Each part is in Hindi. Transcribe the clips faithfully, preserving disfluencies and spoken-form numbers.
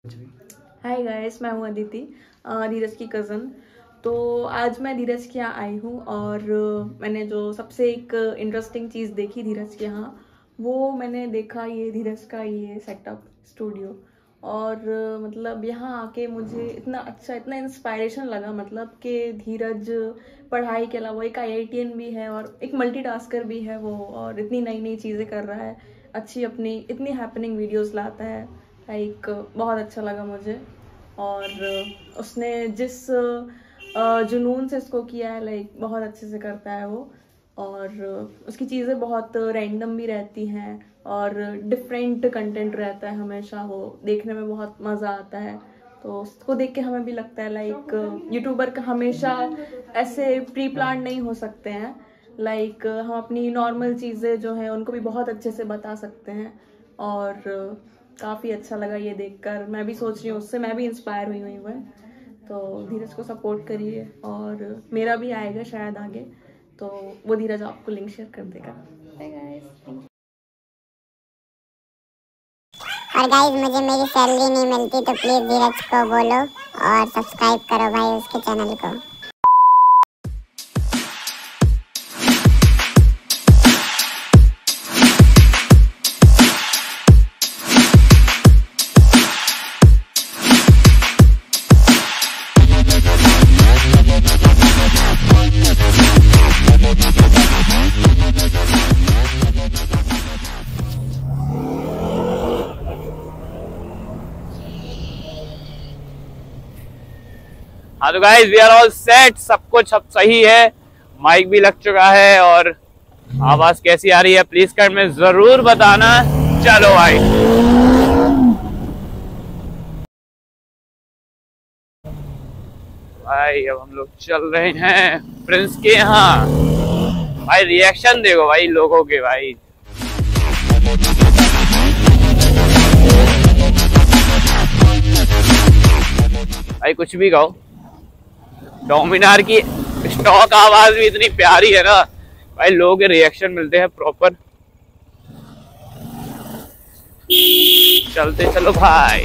हाय गाइस, मैं हूँ अदिति, धीरज की कज़न। तो आज मैं धीरज के यहाँ आई हूँ और मैंने जो सबसे एक इंटरेस्टिंग चीज़ देखी धीरज के यहाँ, वो मैंने देखा ये धीरज का ये सेटअप स्टूडियो। और मतलब यहाँ आके मुझे इतना अच्छा, इतना इंस्पायरेशन लगा, मतलब कि धीरज पढ़ाई के अलावा एक आई आई टी एन भी है और एक मल्टीटास्कर भी है वो, और इतनी नई नई चीज़ें कर रहा है, अच्छी अपनी इतनी हैपनिंग वीडियोस लाता है। लाइक बहुत अच्छा लगा मुझे। और उसने जिस जुनून से इसको किया है, लाइक बहुत अच्छे से करता है वो। और उसकी चीज़ें बहुत रैंडम भी रहती हैं और डिफरेंट कंटेंट रहता है हमेशा, वो देखने में बहुत मज़ा आता है। तो उसको देख के हमें भी लगता है लाइक यूट्यूबर का हमेशा ऐसे प्री प्लान नहीं हो सकते हैं। लाइक हम अपनी नॉर्मल चीज़ें जो हैं उनको भी बहुत अच्छे से बता सकते हैं। और काफ़ी अच्छा लगा ये देखकर। मैं भी सोच रही हूँ, उससे मैं भी इंस्पायर हुई हुई हूँ। तो धीरज को सपोर्ट करिए, और मेरा भी आएगा शायद आगे, तो वो धीरज आपको लिंक शेयर कर देगा। Bye guys. और गाइस, मुझे मेरी सैलरी नहीं मिलती तो प्लीज़ धीरज को बोलो और सब्सक्राइब करो भाई उसके चैनल को। हाँ तो guys, we are all set, सब कुछ अब सही है, माइक भी लग चुका है। और आवाज कैसी आ रही है प्लीज कमेंट में जरूर बताना। चलो भाई, भाई अब हम लोग चल रहे हैं प्रिंस के यहाँ। भाई रिएक्शन देखो भाई लोगों के, भाई भाई कुछ भी कहो, डोमिनार की स्टॉक आवाज भी इतनी प्यारी है ना भाई, लोगों के रिएक्शन मिलते हैं प्रॉपर। चलते चलो भाई।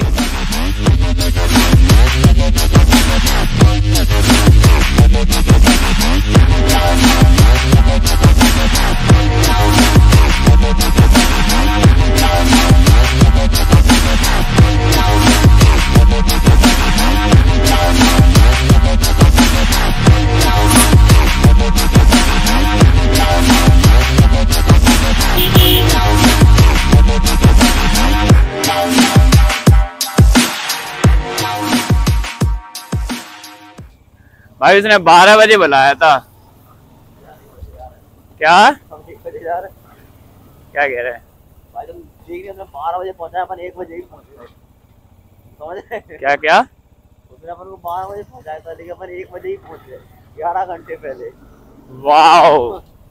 भाई उसने बारह बजे बुलाया था। क्या क्या कह रहे हैं भाई? तुम ठीक है, बारह बजे पहुंचा, अपन एक बजे ही पहुंचे, समझ? क्या क्या उसने अपन को बारह बजे पहुंचाया था, लेकिन अपन एक बजे ही पहुंचे, ग्यारह घंटे पहले। वाओ,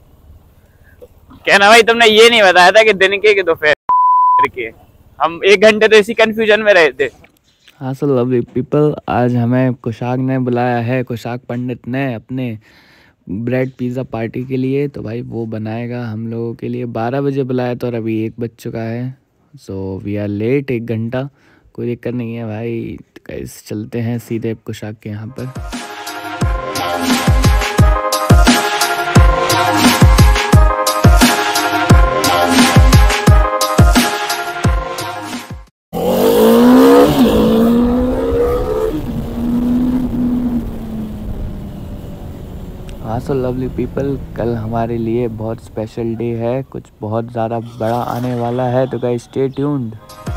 कहना भाई तुमने ये नहीं बताया था कि दिन के कि दोपहर के। हम एक घंटे तो इसी कंफ्यूजन में रहे थे। हाँ सो लवली पीपल, आज हमें कुशाक ने बुलाया है, कुशाक पंडित ने, अपने ब्रेड पिज़्ज़ा पार्टी के लिए। तो भाई वो बनाएगा हम लोगों के लिए। बारह बजे बुलाया तो और अभी एक बज चुका है, सो वी आर लेट एक घंटा। कोई दिक्कत नहीं है भाई, गाइस चलते हैं सीधे कुशाक के यहाँ पर। हाँ सो लवली पीपल, कल हमारे लिए बहुत स्पेशल डे है, कुछ बहुत ज़्यादा बड़ा आने वाला है, तो गाइस स्टे ट्यून्ड।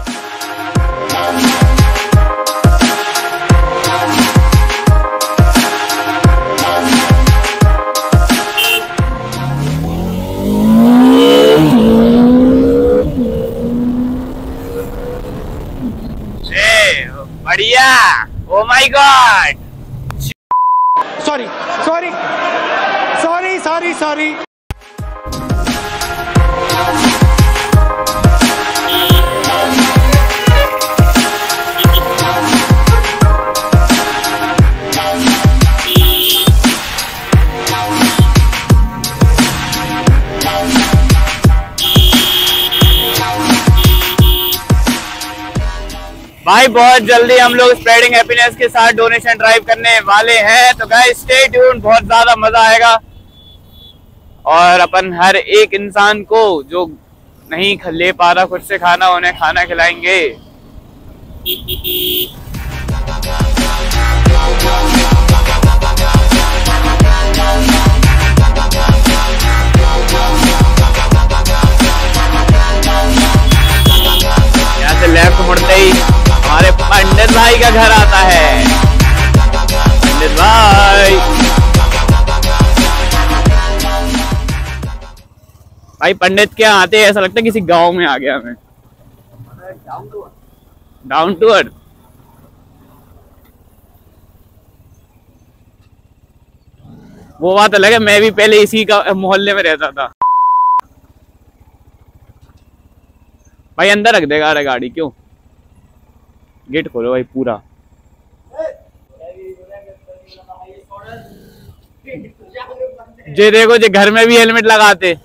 बढ़िया, oh my god, sorry sorry sorry sorry sorry भाई भाई बहुत जल्दी हम लोग स्प्रेडिंग हैप्पीनेस के साथ डोनेशन ड्राइव करने वाले हैं, तो गाइस स्टे ट्यून्ड, बहुत ज्यादा मजा आएगा। और अपन हर एक इंसान को जो नहीं ले पा रहा खुद से खाना, उन्हें खाना खिलाएंगे। यहाँ से लेफ्ट मुड़ते ही हमारे पंडित भाई का घर आता है। पंडित भाई भाई पंडित क्या आते हैं, ऐसा लगता है किसी गांव में आ गया हमें। Down to earth. वो बात अलग है, मैं भी पहले इसी का मोहल्ले में रहता था। भाई अंदर रख देगा अरे गाड़ी, क्यों? गेट खोलो भाई पूरा। जे देखो जे घर में भी हेलमेट लगाते।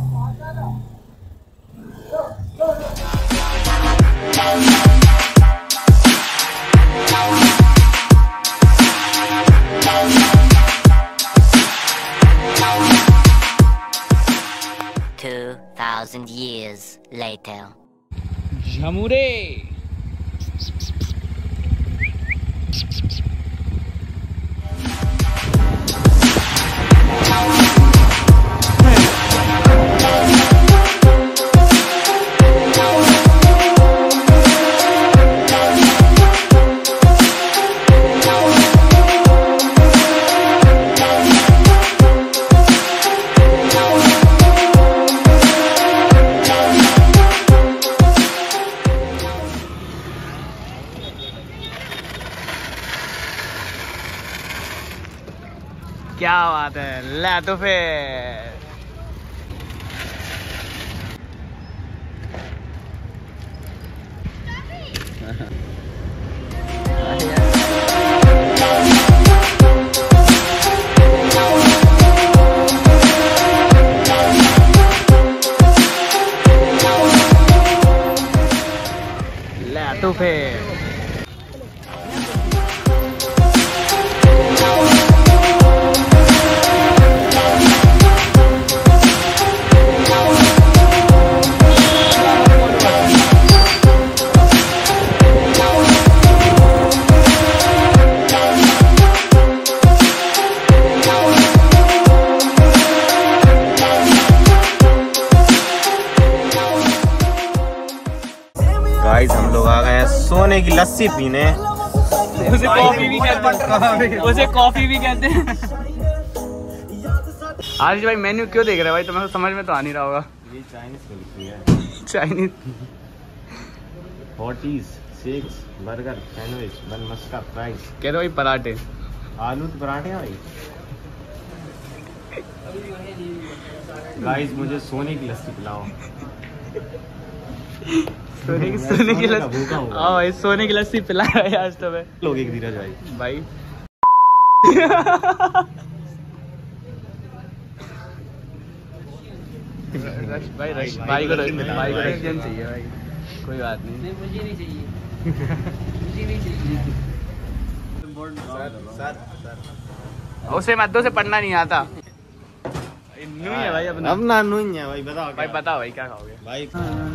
Two thousand years later. झमुरे क्या बात है, ला तो फिर ला तो फिर गाइस हम लोग आ गए हैं सोने की लस्सी पीने। उसे कॉफी भी कहते हैं, उसे कॉफी भी कहते हैं। आज भाई मेन्यू क्यों देख रहे हैं भाई, तुम्हें तो समझ में तो आ नहीं रहा होगा। ये चाइनीज कुल्फी है। Chinese hotties, shakes, burger, sandwich, bun maska, fries. कह दो भाई पराठे, आलू के पराठे हैं भाई। गाइस मुझे सोने की लस्सी पिलाओ। सोने की सोने की लस्सी। हाँ भाई सोने की लस्सी पिला रहा है आज तो मैं। लोग एक धीरज भाई भाई रश भाई रश भाई को रश भाई को रश चाहिए भाई, कोई बात नहीं। मुझे नहीं चाहिए, मुझे नहीं चाहिए। सर सर उसे मद्दों से पढ़ना नहीं आता। नू है भाई अपना। अब ना नू है भाई, बताओ भाई बताओ भाई क्या खाओगे भाई।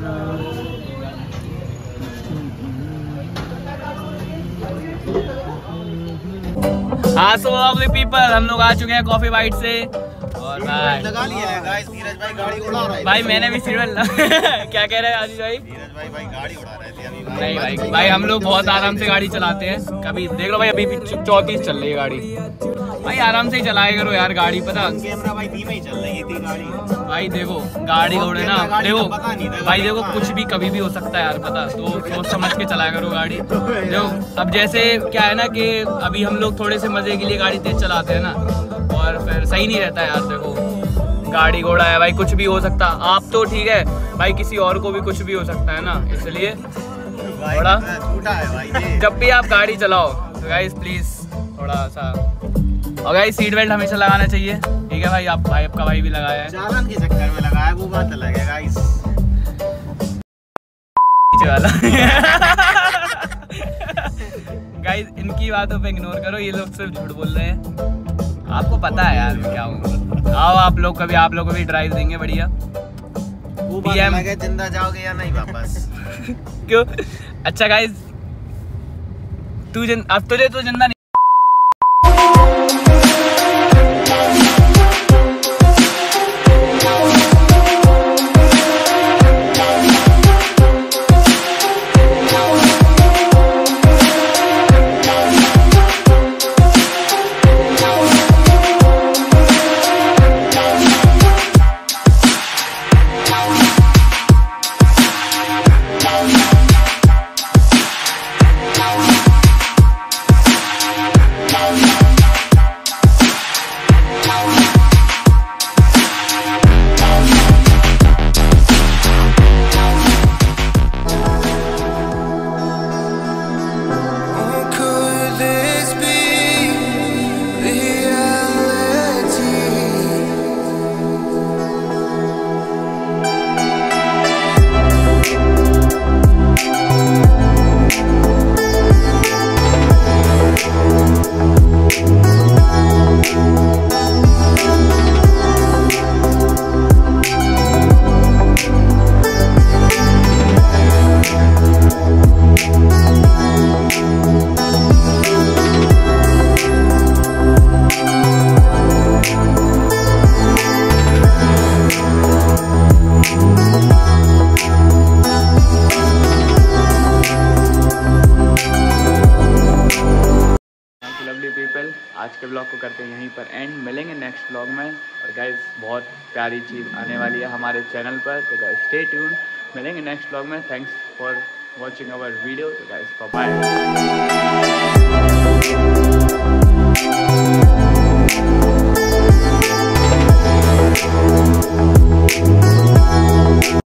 हाँ सो लवली पीपल, हम लोग आ चुके हैं कॉफी बाइट से। और भाई लगा लिया है गाइस, धीरज भाई गाड़ी उड़ा रहा है। भाई मैंने भी सीरियल क्या कह रहे हैं आशीष भाई? धीरज भाई भाई गाड़ी उड़ा रहे थे अभी। नहीं भाई भाई हम लोग बहुत आराम से गाड़ी चलाते हैं। कभी देख लो भाई अभी भी चौतीस चल रही है गाड़ी। भाई आराम से ही चलाया करो यार गाड़ी, पता कैमरा भाई धीमे ही चल रही थी गाड़ी। भाई देखो गाड़ी घोड़े ना, देखो भाई देखो कुछ भी कभी भी हो सकता है यार, पता तो सोच समझ के चलाया करो गाड़ी। देखो अब जैसे क्या है ना कि अभी हम लोग थोड़े से मजे के लिए गाड़ी तेज चलाते हैं ना, और फिर सही नहीं रहता यार। देखो गाड़ी घोड़ा है भाई, कुछ भी हो सकता। आप तो ठीक है भाई, किसी और को भी कुछ भी हो सकता है ना, इसलिए थोड़ा झूठा है भाई ये। जब भी आप गाड़ी चलाओ तो गाइस प्लीज थोड़ा सा, और गाइस सीट बेल्ट हमेशा लगाना चाहिए, ठीक है भाई? आप भाई आपका भाई भी लगाया है, चालान के चक्कर में लगाया, वो बात अलग है गाइस। वाला गाइस इनकी बातों पे इग्नोर करो, ये लोग सिर्फ झूठ बोल रहे हैं। आपको पता है यार क्या हूँ। आओ आप लोग कभी, आप लोग को भी ड्राइव देंगे बढ़िया। वो बात अलग है, जिंदा जाओगे या नहीं वापस। क्यों? अच्छा गाइस तू जन अब तुझे तो जिंदा नहीं। पीपल आज के ब्लॉग को करते हैं यहीं पर एंड, मिलेंगे नेक्स्ट ब्लॉग में। और गाइस बहुत प्यारी चीज़ आने वाली है हमारे चैनल पर, तो गाइस स्टे ट्यून, मिलेंगे नेक्स्ट ब्लॉग में। Thanks for watching our video, तो गाइस बाय बाय।